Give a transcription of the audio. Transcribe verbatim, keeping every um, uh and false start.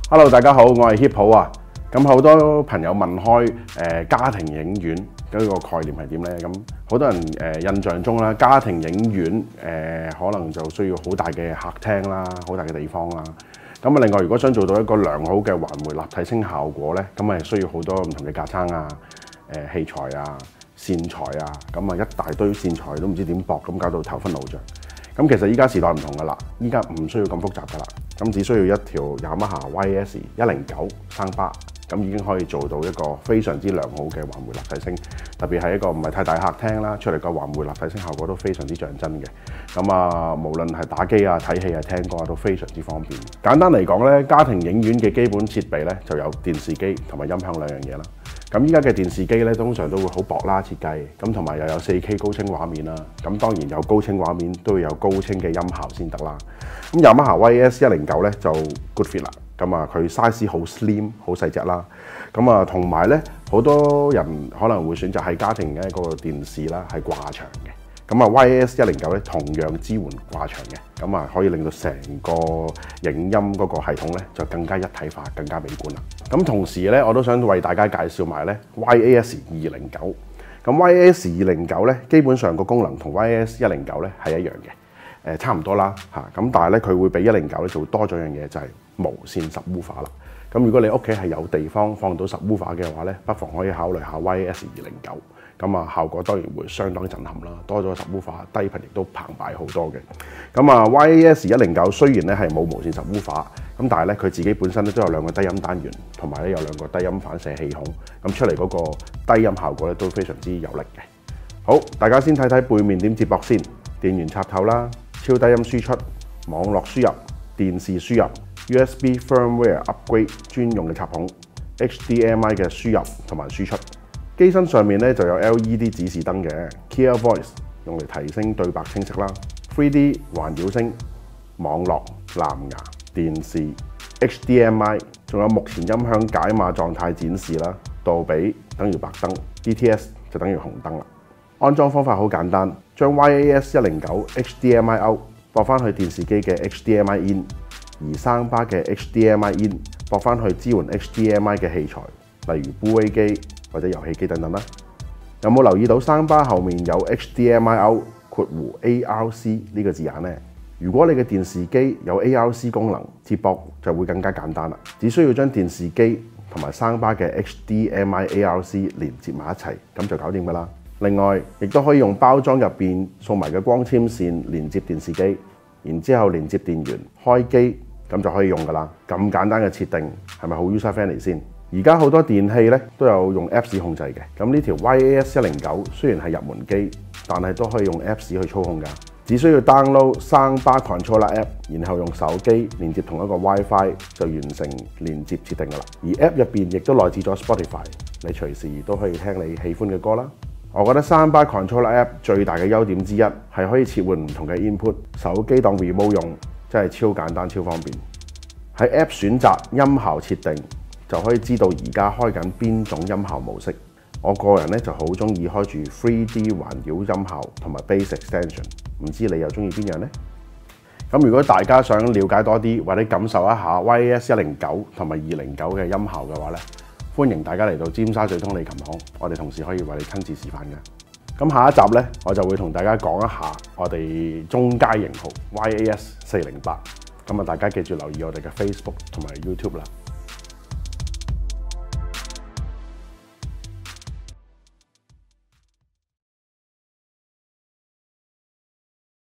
Hello， 大家好，我係 Hip 好啊。咁好多朋友問開誒、呃、家庭影院嗰個概念係點呢？咁好多人誒、呃、印象中啦，家庭影院誒、呃、可能就需要好大嘅客廳啦，好大嘅地方啦。咁啊，另外如果想做到一個良好嘅環迴立體聲效果呢，咁啊需要好多唔同嘅架撐啊、誒、呃、器材啊、線材啊，咁啊一大堆線材都唔知點駁，咁搞到頭昏腦脹。咁其實依家時代唔同噶啦，依家唔需要咁複雜噶啦，咁只需要一條雅馬哈 Y A S 一零九生巴，咁已經可以做到一個非常之良好嘅環迴立體聲，特別係一個唔係太大客廳啦，出嚟個環迴立體聲效果都非常之像真嘅。咁啊，無論係打機啊、睇戲啊、聽歌啊，都非常之方便。簡單嚟講咧，家庭影院嘅基本設備咧就有電視機同埋音響兩樣嘢啦。咁依家嘅電視機咧，通常都會好薄啦設計，咁同埋又有 四 K 高清畫面啦。咁當然有高清畫面都要有高清嘅音效先得啦。咁雅馬哈 Y A S 一零九咧就 good fit 啦。咁啊，佢 size 好 slim， 好細隻啦。咁啊，同埋咧好多人可能會選擇喺家庭嘅一個電視啦，係掛牆嘅。咁啊 ，Y A S 一零九咧同樣支援掛牆嘅，咁啊可以令到成個影音嗰個系統咧就更加一體化、更加美觀啦。咁同時咧，我都想為大家介紹埋咧 Y A S 二零九。咁 Y A S 二零九咧，基本上個功能同 Y A S 一零九咧係一樣嘅，誒差唔多啦嚇。咁但係咧，佢會比一零九咧做多咗樣嘢，就係無線 subwoofer 啦。咁如果你屋企係有地方放到 subwoofer 嘅話咧，不妨可以考慮下 Y A S 二零九。咁啊，效果當然會相當震撼啦，多咗 subwoofer，低頻亦都澎湃好多嘅。咁啊 ，Y A S 一零九雖然咧係冇無線 subwoofer，咁但係咧佢自己本身咧都有兩個低音單元，同埋咧有兩個低音反射氣孔，咁出嚟嗰個低音效果咧都非常之有力嘅。好，大家先睇睇背面點接駁先，電源插頭啦、超低音輸出、網絡輸入、電視輸入、U S B firmware upgrade 專用嘅插孔、H D M I 嘅輸入同埋輸出。機身上面咧就有 L E D 指示燈嘅 Clear Voice 用嚟提升對白清晰啦 ，三 D 環繞聲、網絡、藍牙、電視、H D M I， 仲有目前音響解碼狀態展示啦，杜比等於白燈 ，D T S 就等於紅燈啦。安裝方法好簡單，將 Y A S 一零九 H D M I out 駁翻去電視機嘅 H D M I in， 而生巴嘅 H D M I in 駁翻去支援 H D M I 嘅器材，例如 Blu-ray 機或者遊戲機等等啦。有冇留意到生巴後面有 H D M I out 括弧 A R C 呢個字眼呢？如果你嘅電視機有 A R C 功能，接駁就會更加簡單啦。只需要將電視機同埋生巴嘅 H D M I A R C 連接埋一齊，咁就搞掂噶啦。另外，亦都可以用包裝入邊送埋嘅光纖線連接電視機，然之後連接電源開機，咁就可以用噶啦。咁簡單嘅設定係咪好 user friendly 先？而家好多電器咧都有用 Apps 控制嘅，咁呢條 Y A S 一零九雖然係入門機，但係都可以用 Apps 去操控㗎。只需要 download 生巴 controller app， 然後用手機連接同一個 WiFi 就完成連接設定㗎啦。而 App 入邊亦都內置咗 Spotify， 你隨時都可以聽你喜歡嘅歌啦。我覺得生巴 controller app 最大嘅優點之一係可以切換唔同嘅 input， 手機當 remote 用，真係超簡單超方便。喺 App 選擇音效設定，就可以知道而家開緊邊種音效模式。我個人咧就好中意開住 三 D 環繞音效同埋 Bass Extension， 唔知你又中意邊樣呢？咁如果大家想了解多啲或者感受一下 Y A S 一零九同埋二零九嘅音效嘅話咧，歡迎大家嚟到尖沙咀通利琴行，我哋同事可以為你親自示範嘅。咁下一集咧，我就會同大家講一下我哋中階型號 Y A S 四零八。咁啊，大家記住留意我哋嘅 Facebook 同埋 YouTube 啦。